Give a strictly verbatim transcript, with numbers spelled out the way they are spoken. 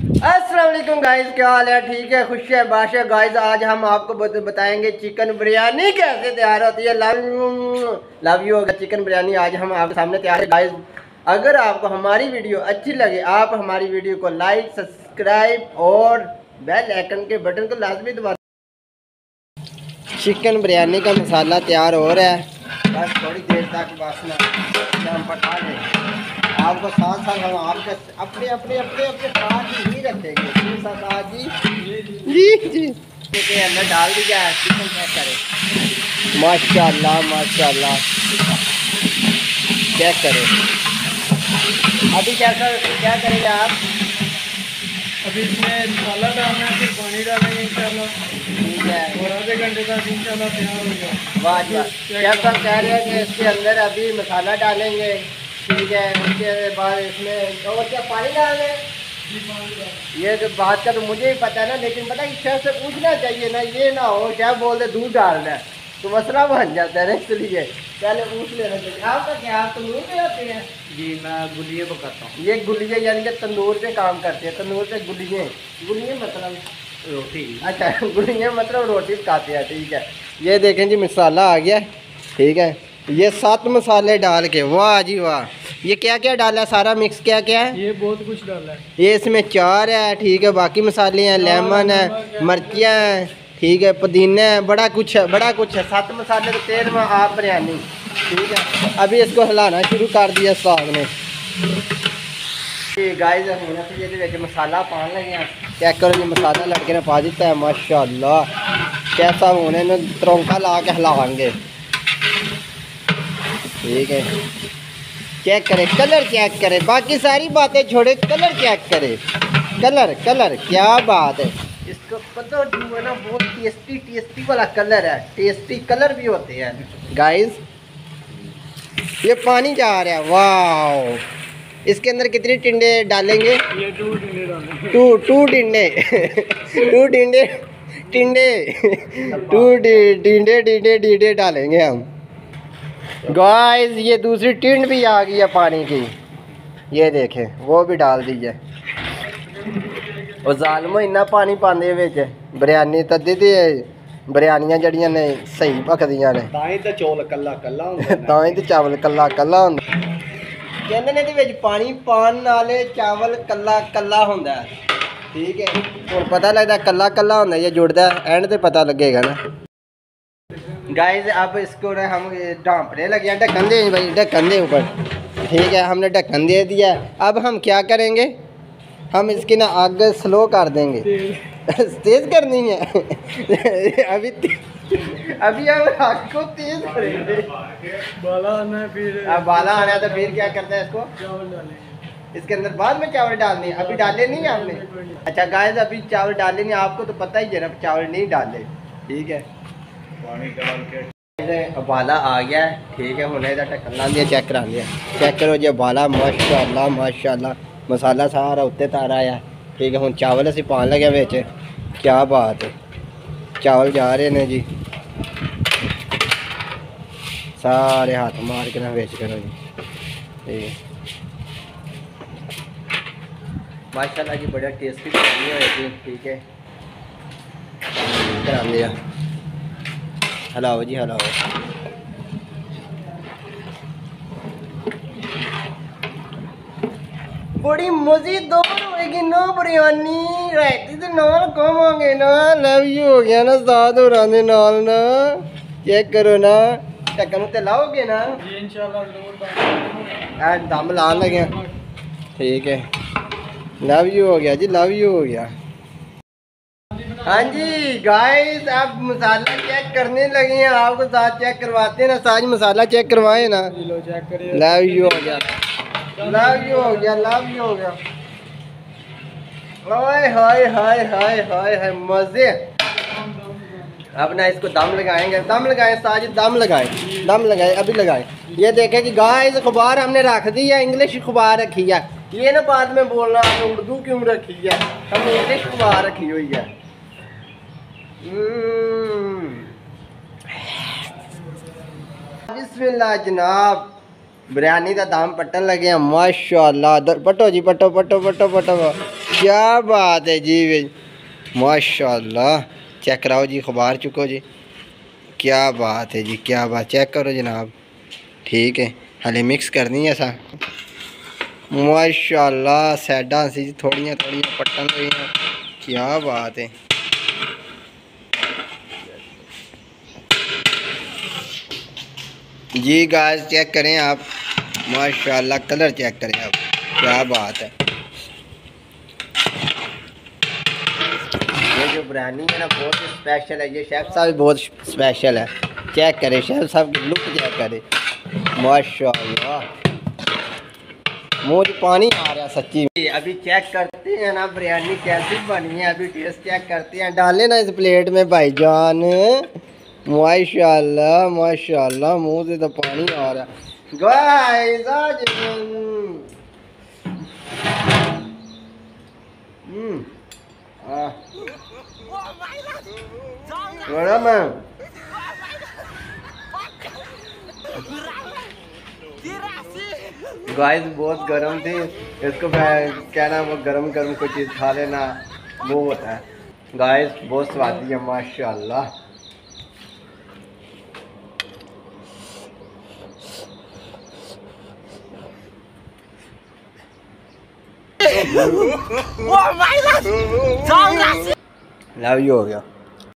अस्सलाम वालेकुम गाइस, क्या हाल है? ठीक है, खुश है, बाश है गाइस। आज हम आपको बताएंगे चिकन बिरयानी कैसे तैयार होती है। लव यू लव यू होगा चिकन बिरयानी आज हम आपके सामने तैयार है गाइस। अगर आपको हमारी वीडियो अच्छी लगे, आप हमारी वीडियो को लाइक, सब्सक्राइब और बेल आइकन के बटन को लाजमी दबा। चिकन बिरयानी का मसाला तैयार हो रहा है, बस थोड़ी देर तक वासना हम पका लें। आपको साथ साथ हम आपके अपने अपने अपने अपने साथ ही रखेंगे साथ जी जी जी के अंदर डाल दिया है। चिकन चेक करें, माशाल्लाह माशाल्लाह, चेक करें। अभी क्या कर क्या करेंगे आप? अभी इसमें मसाला डालना है, फिर पानी डालेंगे इंशाल्लाह। ठीक है, और आधे घंटे तक इंशाल्लाह तैयार हो जाएगा। वाह वाह, क्या सब कह रहे हैं कि इसके अंदर अभी मसाला डालेंगे। ठीक है, उसके बाद इसमें और क्या पानी डालें? ये तो बात का तो मुझे ही पता है ना, लेकिन पता है शेफ से पूछना चाहिए ना, ये ना हो शेफ बोल दे दूध डालना है तो मसला बन जाता है ना, इसलिए पहले पूछ लेना चाहिए। आपका क्या, आप तंदूर पे आते हैं? जी मैं गुलिये पकाता हूँ। ये गुलिये यानी कि तंदूर पे काम करते हैं। तंदूर पे गुलिये गुलिये मतलब रोटी। अच्छा, गुलिये मतलब रोटी पकाते हैं। ठीक है, ये देखें जी मसाला आ गया। ठीक है, ये सात मसाले डाल के, वाह जी वाह। ये क्या क्या डाला है? सारा मिक्स क्या क्या है? ये बहुत कुछ डाला है। ये इसमें चार है। ठीक है, बाकी मसाले हैं, लेमन है, मिर्चियाँ हैं, ठीक है, पुदीना है, बड़ा कुछ है, बड़ा कुछ है। सात मसाले तो तेल में आप बिरयानी। ठीक है, अभी इसको हिलाना शुरू कर दिया साग ने। गाइस ये मसाला पान लगे, चेक करो जी, मसाला लड़के ने पा दिता है माशाल्लाह। कैसा होने ने तरौंका ला के हिलाएंगे। ठीक है, चेक करें, कलर चेक करें, बाकी सारी बातें छोड़े, कलर चेक करें। कलर कलर क्या बात है, इसको कलर जो है ना बहुत टेस्टी टेस्टी वाला कलर है। टेस्टी कलर भी होते हैं गाइस। ये पानी जा रहा है, वाह। इसके अंदर कितनी टिंडे डालेंगे? ये टू टिंडे डालेंगे। टू टू टिंडे टू टिंडे टिंडे टू टिंडे टिंडे टिंडे डालेंगे हम गाइस। ये दूसरी टिंड भी आ गई है पानी की, ये देखें, वो भी डाल दीजिए। और जालमो इन्ना पानी पाते बिच बिरयानी तद्दी ते बिरयानियां जड़ियां ने सही पकदियां ने, ताई ते चौल कल्ला कल्ला हुंदा, ताई ते चावल कल्ला कल्ला हुंदा। कहंदे ने ते विच पानी पान नाले चावल कल्ला कल्ला हुंदा। ठीक है, हुण पता लगदा कल्ला कल्ला हुंदा या जुड़दा, एंड ते पता लगेगा ना गाइस। अब इसको ना हम ढांपने लगे हैं, ढक्कन दे भाई, ढक्कन दे ऊपर। ठीक है, हमने ढक्कन दे दिया। अब हम क्या करेंगे, हम इसकी ना आग स्लो कर देंगे। तेज करनी है अभी अभी हम आग को तेज करेंगे। बाला आना है, फिर अब बाला आना है तो फिर क्या करते हैं, इसको चावल डालेंगे। इसके अंदर बाद में चावल डालने हैं, अभी डाले नहीं है आपने? अच्छा गाइस, अभी चावल डाले नहीं, आपको तो पता ही है ना, चावल नहीं डाले। ठीक है, पानी डाल के उबाला आ गया है। ठीक है, हमने इधर ढक्कन ला दिया, चेक करा लिया। चेक करो जी उबाला, माशाल्लाह माशाल्लाह, मसाला सारा उत्ते तार आया। ठीक है, हम चावल असी पान लगे बिच, क्या बात है। चावल जा रहे हैं जी, सारे हाथ मार के ना बेच करो जी। ठीक माशाल्लाह जी, बड़ा टेस्टी बिरयानी होगी। ठीक है, करा लिया, हलाओ जी हलाओ। बड़ी मजेदार होएगी ना बिरयानी, रायती दे नाल खावांगे ना। लव यू हो गया ना साथ हो रहा नाल ना, चेक करो ना, ढक्कन ते लाओगे ना? ये इंशाल्लाह जरूर ऐ दम लान लगे। ठीक है, लव यू हो गया जी, लव यू हो गया। हाँ जी गाइस, अब मसाला चेक करने लगे हैं, आपको साथ चेक करवाते हैं ना, साथ मसाला चेक करवाए ना। लो चेक करिए। लव यू हो गया, लव यू हो गया, लव यू हो गया। हाय हाय हाय हाय हाय हाय, मजे। अब ना इसको दम लगाएंगे, दम लगाएं साजिद, दम लगाएं, दम लगाएं, अभी लगाएं। ये देखें कि गाइस अखबार हमने रख दी है, इंग्लिश अखबार रखी है। ये ना बाद में बोलना हमने उर्दू क्यों रखी है, हमने इंग्लिश अखबार रखी हुई है। बिस्मिल्लाह जनाब, बिरयानी का दाम पट्टन लगे हैं माशाल्लाह। पटो जी पटो पटो पटो पटो, क्या बात है जी माशाल्लाह। चेक कराओ जी, खबार चुको जी, क्या बात है जी, क्या बात। चेक करो जनाब, ठीक है। हले मिक्स करनी है सा माशाल्लाह। सैडा सी थोड़ियां थोड़ियां पट्टन हुई हैं, क्या बात है। जी गाइस चेक करें आप, माशाल्लाह कलर चेक करें आप, क्या बात है। ये जो बिरयानी है ना बहुत ही स्पेशल है। ये शेफ साहब भी बहुत स्पेशल है। चेक करें शेफ साहब की लुक चेक करें, माशाल्लाह। मुँह पानी आ रहा सच्ची। अभी चेक करते हैं ना बिरयानी कैसी बनी है, अभी टेस्ट चेक करते हैं। डालें ना इस प्लेट में भाईजान, माशाल्लाह माशाल्लाह। मुंह से तो पानी आ रहा गाइस। आज हम्म आ गरम है गाइस, बहुत गर्म थी। इसको मैं कहना वो गरम गरम कोई चीज़ खा लेना वो होता है गाइस। बहुत स्वादी है माशाल्लाह। लव यू हो गया।